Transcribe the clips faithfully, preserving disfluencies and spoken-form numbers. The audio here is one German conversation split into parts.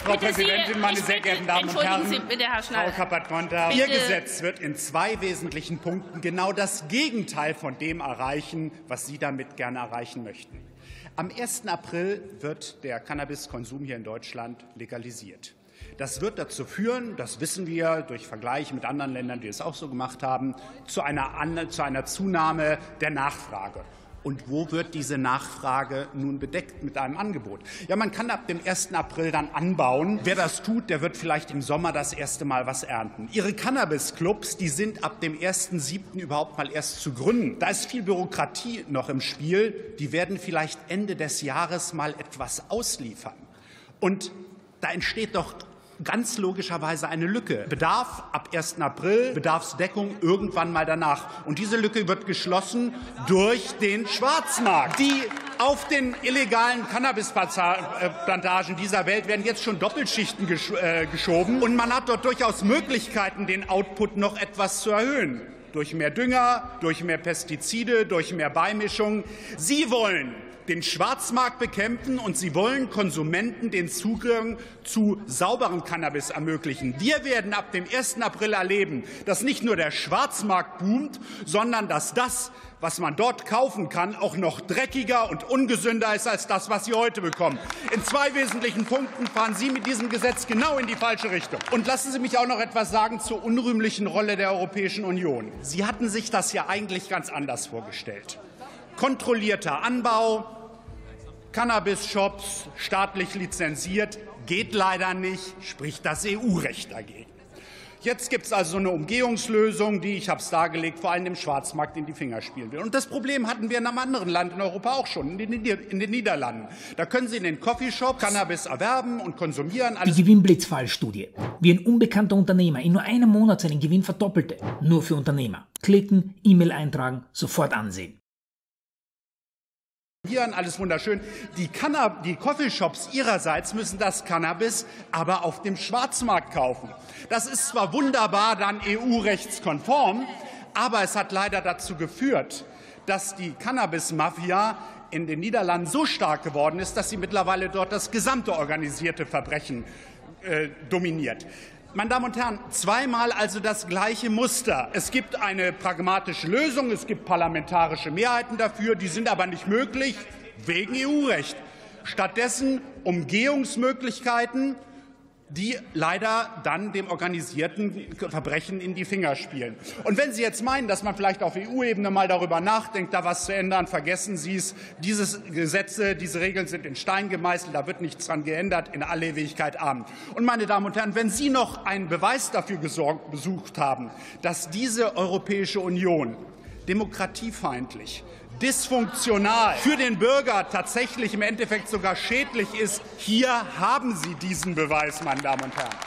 Frau Präsidentin, meine sehr geehrten Damen und Herren, Sie bitte, Herr Frau Kappert-Konter, Ihr Gesetz wird in zwei wesentlichen Punkten genau das Gegenteil von dem erreichen, was Sie damit gerne erreichen möchten. Am ersten April wird der Cannabiskonsum hier in Deutschland legalisiert. Das wird dazu führen, das wissen wir durch Vergleich mit anderen Ländern, die es auch so gemacht haben, zu einer, zu einer Zunahme der Nachfrage. Und wo wird diese Nachfrage nun bedeckt mit einem Angebot? Ja, man kann ab dem ersten April dann anbauen. Wer das tut, der wird vielleicht im Sommer das erste Mal was ernten. Ihre Cannabis-Clubs, die sind ab dem ersten siebten überhaupt mal erst zu gründen. Da ist viel Bürokratie noch im Spiel. Die werden vielleicht Ende des Jahres mal etwas ausliefern. Und da entsteht doch ganz logischerweise eine Lücke. Bedarf ab ersten April, Bedarfsdeckung irgendwann mal danach. Und diese Lücke wird geschlossen durch den Schwarzmarkt. Die auf den illegalen Cannabisplantagen dieser Welt werden jetzt schon Doppelschichten gesch äh, geschoben. Und man hat dort durchaus Möglichkeiten, den Output noch etwas zu erhöhen. Durch mehr Dünger, durch mehr Pestizide, durch mehr Beimischungen. Sie wollen den Schwarzmarkt bekämpfen, und Sie wollen Konsumenten den Zugang zu sauberem Cannabis ermöglichen. Wir werden ab dem ersten April erleben, dass nicht nur der Schwarzmarkt boomt, sondern dass das, was man dort kaufen kann, auch noch dreckiger und ungesünder ist als das, was Sie heute bekommen. In zwei wesentlichen Punkten fahren Sie mit diesem Gesetz genau in die falsche Richtung. Und lassen Sie mich auch noch etwas sagen zur unrühmlichen Rolle der Europäischen Union. Sie hatten sich das ja eigentlich ganz anders vorgestellt. Kontrollierter Anbau, Cannabis-Shops staatlich lizenziert, geht leider nicht, spricht das E U-Recht dagegen. Jetzt gibt es also eine Umgehungslösung, die, ich habe es dargelegt, vor allem dem Schwarzmarkt in die Finger spielen will. Und das Problem hatten wir in einem anderen Land in Europa auch schon, in den, in den Niederlanden. Da können Sie in den Coffeeshops Cannabis erwerben und konsumieren. Die Gewinnblitzfallstudie. Wie ein unbekannter Unternehmer in nur einem Monat seinen Gewinn verdoppelte. Nur für Unternehmer. Klicken, E-Mail eintragen, sofort ansehen. Hier alles wunderschön. Die, die Coffeeshops ihrerseits müssen das Cannabis aber auf dem Schwarzmarkt kaufen. Das ist zwar wunderbar dann E U-rechtskonform, aber es hat leider dazu geführt, dass die Cannabis-Mafia in den Niederlanden so stark geworden ist, dass sie mittlerweile dort das gesamte organisierte Verbrechen äh, dominiert. Meine Damen und Herren, zweimal also das gleiche Muster. Es gibt eine pragmatische Lösung, es gibt parlamentarische Mehrheiten dafür, die sind aber nicht möglich wegen E U-Recht. Stattdessen Umgehungsmöglichkeiten, die leider dann dem organisierten Verbrechen in die Finger spielen. Und wenn Sie jetzt meinen, dass man vielleicht auf E U-Ebene mal darüber nachdenkt, da was zu ändern, vergessen Sie es. Diese Gesetze, diese Regeln sind in Stein gemeißelt, da wird nichts dran geändert, in alle Ewigkeit Amen. Und meine Damen und Herren, wenn Sie noch einen Beweis dafür gesorgt, besucht haben, dass diese Europäische Union demokratiefeindlich, dysfunktional, für den Bürger tatsächlich im Endeffekt sogar schädlich ist, hier haben Sie diesen Beweis, meine Damen und Herren.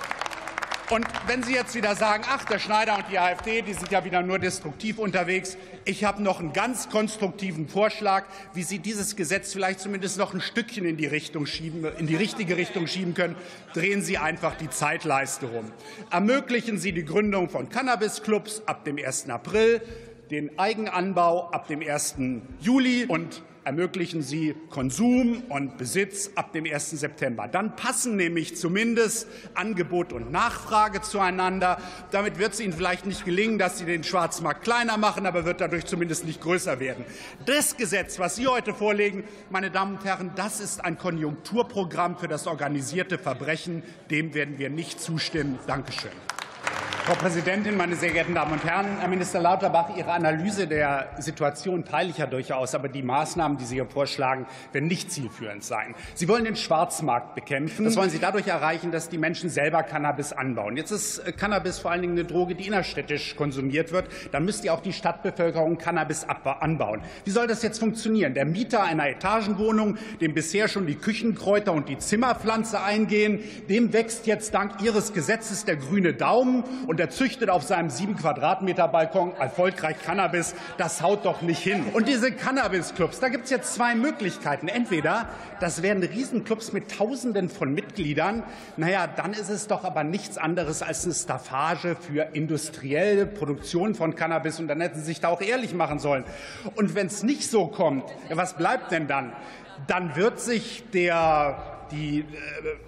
Und wenn Sie jetzt wieder sagen, ach, der Schneider und die AfD, die sind ja wieder nur destruktiv unterwegs, ich habe noch einen ganz konstruktiven Vorschlag, wie Sie dieses Gesetz vielleicht zumindest noch ein Stückchen in die Richtung schieben, in die richtige Richtung schieben können. Drehen Sie einfach die Zeitleiste rum. Ermöglichen Sie die Gründung von Cannabis-Clubs ab dem ersten April. Den Eigenanbau ab dem ersten Juli und ermöglichen Sie Konsum und Besitz ab dem ersten September. Dann passen nämlich zumindest Angebot und Nachfrage zueinander. Damit wird es Ihnen vielleicht nicht gelingen, dass Sie den Schwarzmarkt kleiner machen, aber wird dadurch zumindest nicht größer werden. Das Gesetz, was Sie heute vorlegen, meine Damen und Herren, das ist ein Konjunkturprogramm für das organisierte Verbrechen. Dem werden wir nicht zustimmen. Dankeschön. Frau Präsidentin, meine sehr geehrten Damen und Herren! Herr Minister Lauterbach, Ihre Analyse der Situation teile ich ja durchaus, aber die Maßnahmen, die Sie hier vorschlagen, werden nicht zielführend sein. Sie wollen den Schwarzmarkt bekämpfen. Das wollen Sie dadurch erreichen, dass die Menschen selber Cannabis anbauen. Jetzt ist Cannabis vor allen Dingen eine Droge, die innerstädtisch konsumiert wird. Dann müsste ja auch die Stadtbevölkerung Cannabis anbauen. Wie soll das jetzt funktionieren? Der Mieter einer Etagenwohnung, dem bisher schon die Küchenkräuter und die Zimmerpflanze eingehen, dem wächst jetzt dank Ihres Gesetzes der grüne Daumen. Und er züchtet auf seinem sieben Quadratmeter Balkon erfolgreich Cannabis. Das haut doch nicht hin. Und diese Cannabis-Clubs, da gibt es jetzt zwei Möglichkeiten. Entweder das werden Riesenclubs mit Tausenden von Mitgliedern. Naja, dann ist es doch aber nichts anderes als eine Staffage für industrielle Produktion von Cannabis. Und dann hätten Sie sich da auch ehrlich machen sollen. Und wenn es nicht so kommt, was bleibt denn dann? Dann wird sich der die äh,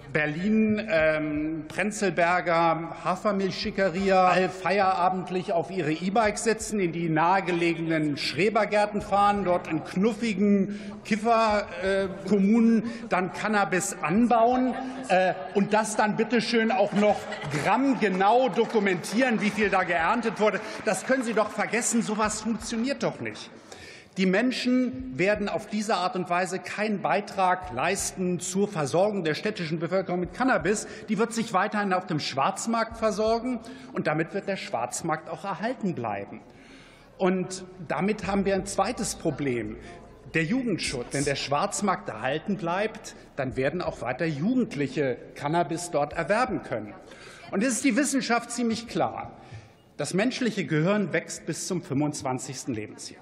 Berlin-Prenzlberger ähm, Hafermilchschickeria all feierabendlich auf ihre E-Bikes sitzen, in die nahegelegenen Schrebergärten fahren, dort in knuffigen Kifferkommunen äh, dann Cannabis anbauen äh, und das dann bitteschön auch noch grammgenau dokumentieren, wie viel da geerntet wurde. Das können Sie doch vergessen, sowas funktioniert doch nicht. Die Menschen werden auf diese Art und Weise keinen Beitrag leisten zur Versorgung der städtischen Bevölkerung mit Cannabis. Die wird sich weiterhin auf dem Schwarzmarkt versorgen, und damit wird der Schwarzmarkt auch erhalten bleiben. Und damit haben wir ein zweites Problem, der Jugendschutz. Wenn der Schwarzmarkt erhalten bleibt, dann werden auch weiter Jugendliche Cannabis dort erwerben können. Und es ist die Wissenschaft ziemlich klar. Das menschliche Gehirn wächst bis zum fünfundzwanzigsten Lebensjahr.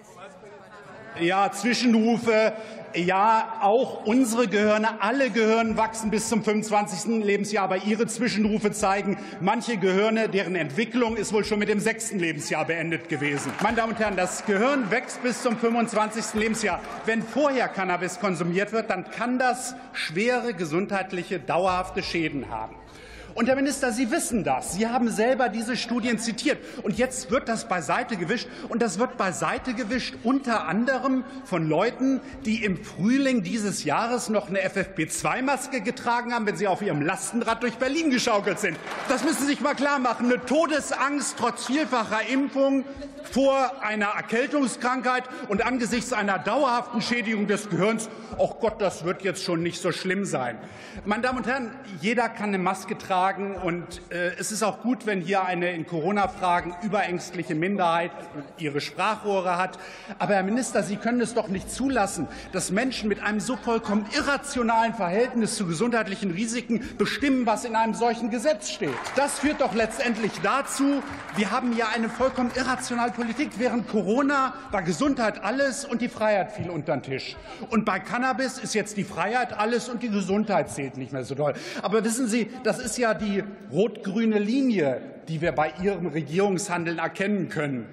Ja, Zwischenrufe. Ja, auch unsere Gehirne, alle Gehirne wachsen bis zum fünfundzwanzigsten Lebensjahr. Aber Ihre Zwischenrufe zeigen, manche Gehirne, deren Entwicklung ist wohl schon mit dem sechsten Lebensjahr beendet gewesen. Meine Damen und Herren, das Gehirn wächst bis zum fünfundzwanzigsten Lebensjahr. Wenn vorher Cannabis konsumiert wird, dann kann das schwere gesundheitliche, dauerhafte Schäden haben. Und Herr Minister, Sie wissen das. Sie haben selber diese Studien zitiert. Und jetzt wird das beiseite gewischt. Und das wird beiseite gewischt unter anderem von Leuten, die im Frühling dieses Jahres noch eine F F P zwei Maske getragen haben, wenn sie auf ihrem Lastenrad durch Berlin geschaukelt sind. Das müssen Sie sich mal klar machen. Eine Todesangst trotz vielfacher Impfung vor einer Erkältungskrankheit und angesichts einer dauerhaften Schädigung des Gehirns. Oh Gott, das wird jetzt schon nicht so schlimm sein. Meine Damen und Herren, jeder kann eine Maske tragen. Und äh, es ist auch gut, wenn hier eine in Corona-Fragen überängstliche Minderheit ihre Sprachrohre hat. Aber, Herr Minister, Sie können es doch nicht zulassen, dass Menschen mit einem so vollkommen irrationalen Verhältnis zu gesundheitlichen Risiken bestimmen, was in einem solchen Gesetz steht. Das führt doch letztendlich dazu, wir haben hier eine vollkommen irrationale Politik. Während Corona war Gesundheit alles und die Freiheit fiel unter den Tisch. Und bei Cannabis ist jetzt die Freiheit alles und die Gesundheit zählt nicht mehr so doll. Aber wissen Sie, das ist ja die rot-grüne Linie, die wir bei Ihrem Regierungshandeln erkennen können.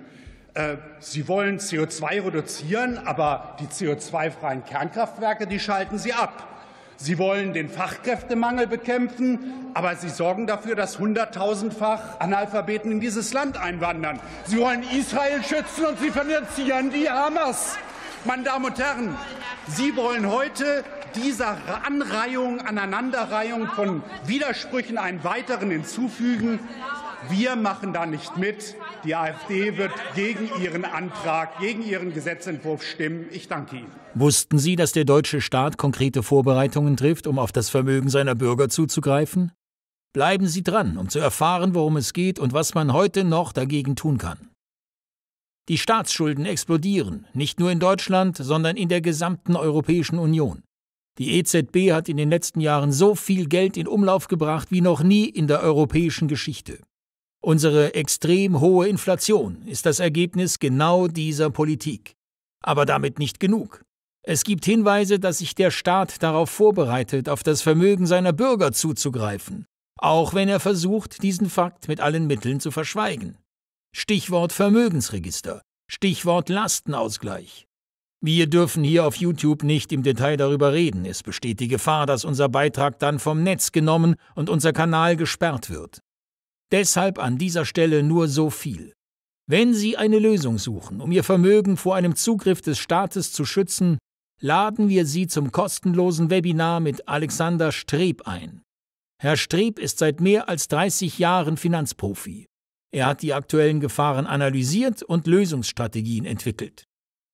Sie wollen C O zwei reduzieren, aber die C O zwei freien Kernkraftwerke, die schalten Sie ab. Sie wollen den Fachkräftemangel bekämpfen, aber Sie sorgen dafür, dass hunderttausendfach Analphabeten in dieses Land einwandern. Sie wollen Israel schützen und Sie finanzieren die Hamas. Meine Damen und Herren, Sie wollen heute dieser Anreihung, Aneinanderreihung von Widersprüchen einen weiteren hinzufügen. Wir machen da nicht mit. Die AfD wird gegen Ihren Antrag, gegen Ihren Gesetzentwurf stimmen. Ich danke Ihnen. Wussten Sie, dass der deutsche Staat konkrete Vorbereitungen trifft, um auf das Vermögen seiner Bürger zuzugreifen? Bleiben Sie dran, um zu erfahren, worum es geht und was man heute noch dagegen tun kann. Die Staatsschulden explodieren, nicht nur in Deutschland, sondern in der gesamten Europäischen Union. Die E Z B hat in den letzten Jahren so viel Geld in Umlauf gebracht wie noch nie in der europäischen Geschichte. Unsere extrem hohe Inflation ist das Ergebnis genau dieser Politik. Aber damit nicht genug. Es gibt Hinweise, dass sich der Staat darauf vorbereitet, auf das Vermögen seiner Bürger zuzugreifen, auch wenn er versucht, diesen Fakt mit allen Mitteln zu verschweigen. Stichwort Vermögensregister, Stichwort Lastenausgleich. Wir dürfen hier auf YouTube nicht im Detail darüber reden. Es besteht die Gefahr, dass unser Beitrag dann vom Netz genommen und unser Kanal gesperrt wird. Deshalb an dieser Stelle nur so viel. Wenn Sie eine Lösung suchen, um Ihr Vermögen vor einem Zugriff des Staates zu schützen, laden wir Sie zum kostenlosen Webinar mit Alexander Streb ein. Herr Streb ist seit mehr als dreißig Jahren Finanzprofi. Er hat die aktuellen Gefahren analysiert und Lösungsstrategien entwickelt.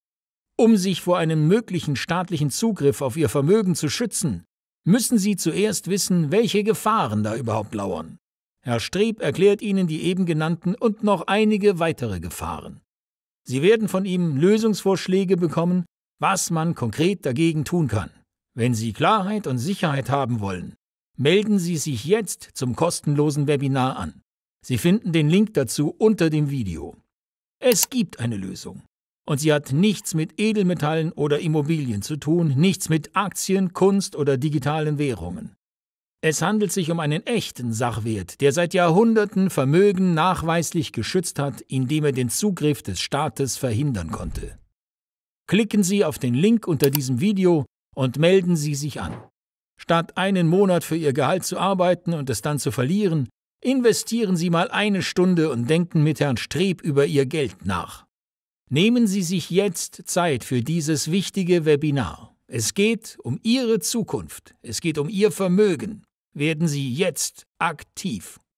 Um sich vor einem möglichen staatlichen Zugriff auf Ihr Vermögen zu schützen, müssen Sie zuerst wissen, welche Gefahren da überhaupt lauern. Herr Streb erklärt Ihnen die eben genannten und noch einige weitere Gefahren. Sie werden von ihm Lösungsvorschläge bekommen, was man konkret dagegen tun kann. Wenn Sie Klarheit und Sicherheit haben wollen, melden Sie sich jetzt zum kostenlosen Webinar an. Sie finden den Link dazu unter dem Video. Es gibt eine Lösung. Und sie hat nichts mit Edelmetallen oder Immobilien zu tun, nichts mit Aktien, Kunst oder digitalen Währungen. Es handelt sich um einen echten Sachwert, der seit Jahrhunderten Vermögen nachweislich geschützt hat, indem er den Zugriff des Staates verhindern konnte. Klicken Sie auf den Link unter diesem Video und melden Sie sich an. Statt einen Monat für Ihr Gehalt zu arbeiten und es dann zu verlieren, investieren Sie mal eine Stunde und denken mit Herrn Streeck über Ihr Geld nach. Nehmen Sie sich jetzt Zeit für dieses wichtige Webinar. Es geht um Ihre Zukunft. Es geht um Ihr Vermögen. Werden Sie jetzt aktiv.